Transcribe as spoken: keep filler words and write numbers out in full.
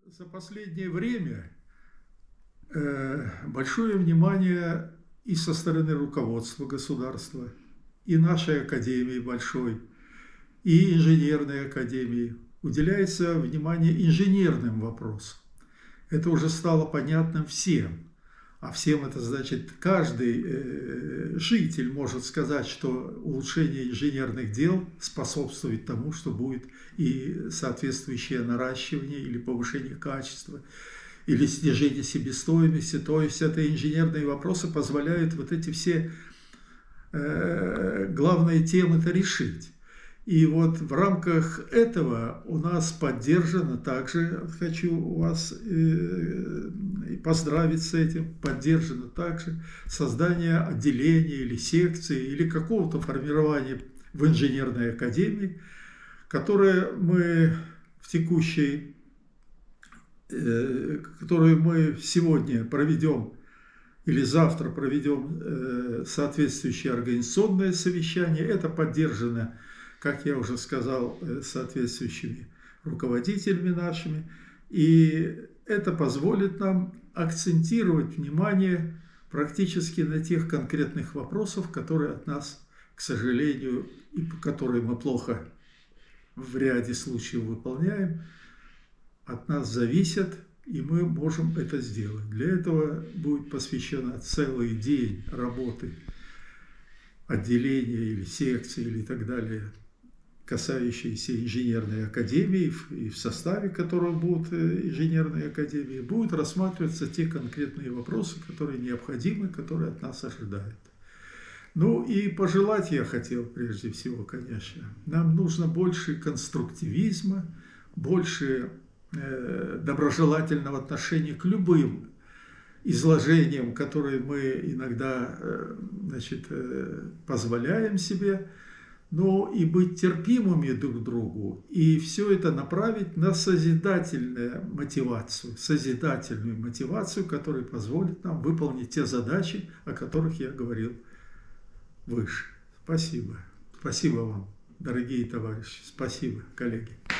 За последнее время большое внимание и со стороны руководства государства, и нашей академии большой, и инженерной академии уделяется внимание инженерным вопросам. Это уже стало понятным всем. А всем это значит, каждый житель может сказать, что улучшение инженерных дел способствует тому, что будет и соответствующее наращивание или повышение качества, или снижение себестоимости. То есть это инженерные вопросы позволяют вот эти все главные темы-то решить. И вот в рамках этого у нас поддержано, также хочу вас поздравить с этим, поддержано также создание отделения или секции, или какого-то формирования в инженерной академии, которое мы в текущей, которую мы сегодня проведем или завтра проведем соответствующее организационное совещание. Это поддержано, как я уже сказал, соответствующими руководителями нашими. И это позволит нам акцентировать внимание практически на тех конкретных вопросах, которые от нас, к сожалению, и которые мы плохо в ряде случаев выполняем, от нас зависят, и мы можем это сделать. Для этого будет посвящена целый день работы отделения или секции или так далее, касающиеся инженерной академии, и в составе которой будут инженерные академии, будут рассматриваться те конкретные вопросы, которые необходимы, которые от нас ожидают. Ну и пожелать я хотел прежде всего, конечно, нам нужно больше конструктивизма, больше э, доброжелательного отношения к любым изложениям, которые мы иногда э, значит, э, позволяем себе, но и быть терпимыми друг к другу, и все это направить на созидательную мотивацию, созидательную мотивацию, которая позволит нам выполнить те задачи, о которых я говорил выше. Спасибо. Спасибо вам, дорогие товарищи. Спасибо, коллеги.